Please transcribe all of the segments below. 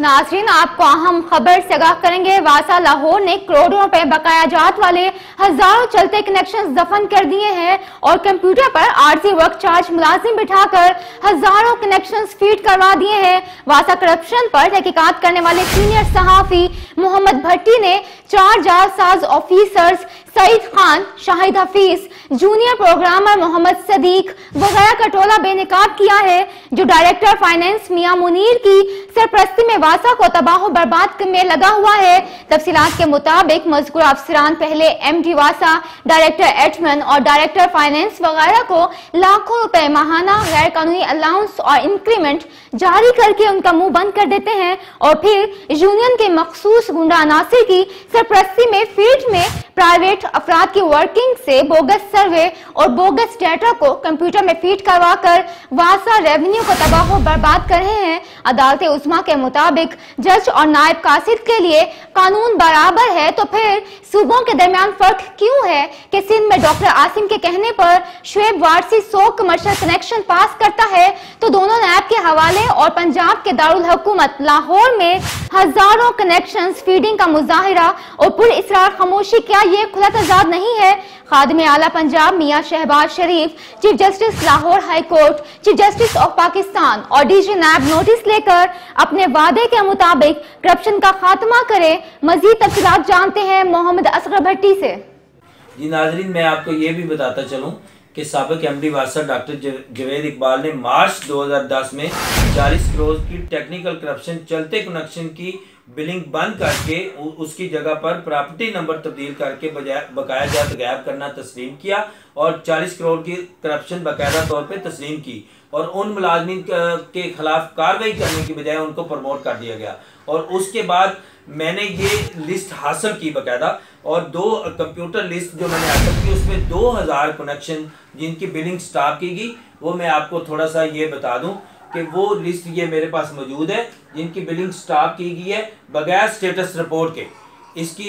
नाज़रीन, आपको अहम खबर से आगाह करेंगे। वासा लाहौर ने करोड़ों रुपए बकाया जात वाले हजारों चलते कनेक्शन दफन कर दिए हैं और कंप्यूटर पर आरजी वर्क चार्ज मुलाजिम बिठाकर हजारों कनेक्शन फीड करवा दिए हैं। वासा करप्शन पर तहकीकात करने वाले सीनियर सहाफी मोहम्मद भट्टी ने 4 जालसाज officers Saeed Khan, Shahid Hafeez, junior programmer Mohammad Sadiq वगैरह का टोला बेनकाब किया है, जो डायरेक्टर फाइनेंस मियां मुनीर की सरपरस्ती में वासा को तबाह बर्बाद में लगा हुआ है। तफसीलात के मुताबिक मज़कूर अफसरान पहले एमडी वासा, डायरेक्टर एडमिन और डायरेक्टर फाइनेंस वगैरह को लाखों रुपए माहाना गैर कानूनी अलाउंस और इंक्रीमेंट जारी करके उनका मुंह बंद कर देते हैं और फिर यूनियन के मखसूस गुंडा अनासिर की सरपरस्ती में फील्ड में प्राइवेट अफराद की वर्किंग से बोगस सर्वे और बोगस डाटा को कंप्यूटर में फीड करवाकर वासा रेवेन्यू को तबाह बर्बाद कर रहे हैं। अदालत उस्मा के मुताबिक जज और नायब कासिद के लिए कानून बराबर है तो फिर सूबों के दरमियान फर्क क्यों है कि सिंध में डॉक्टर आसिम के कहने पर Shoaib Warsi 100 commercial connection pass करता है तो दोनों नायब के हवाले और पंजाब के दारुल हुकूमत लाहौर में हजारों कनेक्शन फीडिंग का मुजाहिरा और पुर इसरार खामोशी, क्या ये खुला तजाद नहीं है? खादिम आला पंजाब मियां Shehbaz Sharif, chief justice Lahore high court, chief justice of Pakistan और डीजी नायब नोटिस लेकर अपने वादे के मुताबिक करप्शन का खात्मा करे। मजीद तफसीलात जानते हैं मोहम्मद असगर भट्टी से। जी नाजरीन, मैं आपको ये भी बताता चलूं कि साबिक एमडी वासा डॉक्टर जवेद इकबाल ने मार्च 2010 में 40 करोड़ की टेक्निकल करप्शन चलते कनेक्शन की बिलिंग बंद करके उसकी जगह पर प्रॉपर्टी नंबर तब्दील करके बकाया जात गायब करना तस्लीम किया और 40 करोड़ की करप्शन बाकायदा तौर पे तस्लीम की और उन मुलाजमीन के खिलाफ कार्रवाई करने की बजाय उनको प्रमोट कर दिया गया। और उसके बाद मैंने ये लिस्ट हासिल की बाकायदा और 2 कंप्यूटर लिस्ट जो मैंने हासिल की उसमें 2000 कनेक्शन जिनकी बिलिंग स्टॉप की गई, वो मैं आपको थोड़ा सा ये बता दूं कि वो लिस्ट ये मेरे पास मौजूद है जिनकी बिलिंग स्टॉप की गई है बगैर स्टेटस रिपोर्ट के। इसकी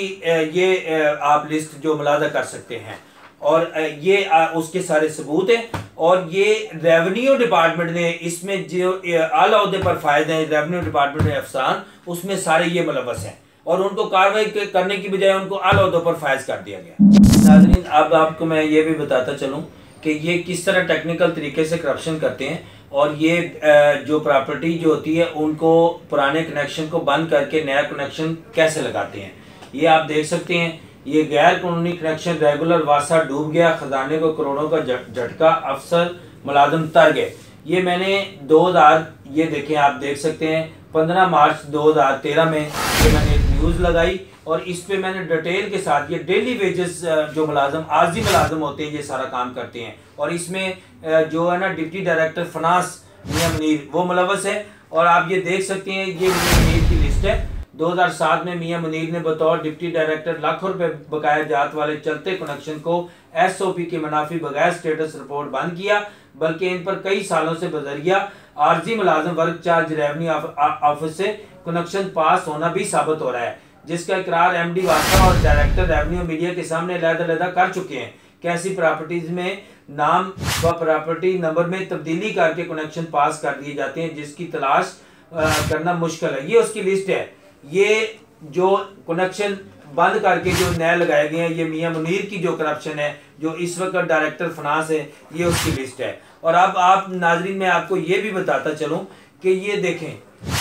ये आप लिस्ट जो मुलाजा कर सकते हैं और ये उसके सारे सबूत हैं और ये रेवेन्यू डिपार्टमेंट ने इसमें जो आला ओहदे पर फायद हैं रेवेन्यू डिपार्टमेंट में अफसरान उसमें सारे ये मुलव्वस हैं और उनको कार्रवाई करने की बजाय उनको आला ओहदों पर फायज कर दिया गया। नाज़रीन, अब आपको मैं ये भी बताता चलूँ कि ये किस तरह टेक्निकल तरीके से करप्शन करते हैं और ये जो प्रॉपर्टी जो होती है उनको पुराने कनेक्शन को बंद करके नया कनेक्शन कैसे लगाते हैं। ये आप देख सकते हैं, ये गैर कानूनी कनेक्शन रेगुलर वासा डूब गया, खजाने को करोड़ों का झटका, अफसर मुलाजिम तर गए। ये मैंने 2000 ये देखें, आप देख सकते हैं 15 मार्च 2013 में ये मैंने एक न्यूज़ लगाई और इस पे मैंने डिटेल के साथ ये डेली वेजेस जो मुलाजिम आर्जी मुलाजिम होते हैं ये सारा काम करते हैं और इसमें जो है ना डिप्टी डायरेक्टर फाइनेंस मियां मुनीर वो मुलव्वस है और आप ये देख सकते हैं ये मियां मुनीर की लिस्ट है। 2007 में मियां मुनीर ने बतौर डिप्टी डायरेक्टर लाखों रुपए बकाया जात वाले चलते कनेक्शन को SOP के मुनाफी बगैर स्टेटस रिपोर्ट बंद किया, बल्कि इन पर कई सालों से बजरिया आर्जी मुलाजिम वर्क चार्ज रेवेन्यू ऑफिस से कनेक्शन पास होना भी साबित हो रहा है, जिसका इकरार एमडी वासा और डायरेक्टर रेवेन्यू मीडिया के सामने अलग-अलग कर चुके हैं कि ऐसी प्रॉपर्टीज में नाम व प्रॉपर्टी नंबर में तब्दीली करके कनेक्शन पास कर दिए जाते हैं जिसकी तलाश करना मुश्किल है। ये उसकी लिस्ट है। ये जो कनेक्शन बंद करके जो नए लगाए गए हैं ये मियां मुनीर की जो करप्शन है जो इस वक्त डायरेक्टर फाइनेंस है ये उसकी लिस्ट है। और अब आप नाजरीन मैं आपको ये भी बताता चलूं कि ये देखें,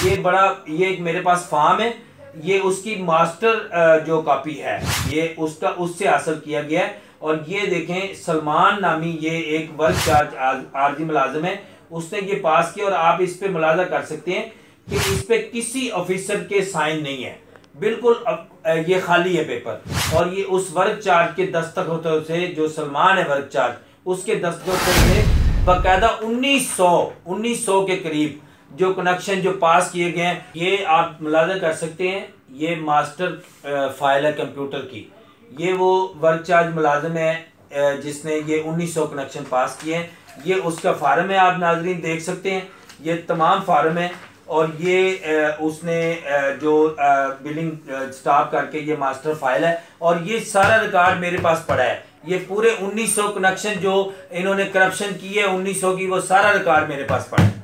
ये एक मेरे पास फॉर्म है, ये उसकी मास्टर जो कॉपी है ये उसका उससे हासिल किया गया है और ये देखें सलमान नामी ये एक वर्क चार्ज आरजी मुलाजिम है, उसने ये पास किया और आप इस पे मुलाजा कर सकते हैं कि इस पे किसी ऑफिसर के साइन नहीं है, बिल्कुल ये खाली है पेपर और ये उस वर्क चार्ज के दस्तखतों से जो सलमान है वर्क चार्ज उसके दस्तखतों से बाकायदा 1900 के करीब जो कनेक्शन जो पास किए गए हैं ये आप मुलाजा कर सकते हैं। ये मास्टर फाइल है कंप्यूटर की, ये वो वर्क चार्ज मुलाजिम है जिसने ये 1900 कनेक्शन पास किए हैं, ये उसका फार्म है, आप नाजरीन देख सकते हैं ये तमाम फार्म है और ये उसने जो बिलिंग स्टॉप करके ये मास्टर फाइल है और ये सारा रिकॉर्ड मेरे पास पड़ा है। ये पूरे 1900 कनेक्शन जो इन्होंने करप्शन की है 1900 की वो सारा रिकॉर्ड मेरे पास पड़ा है।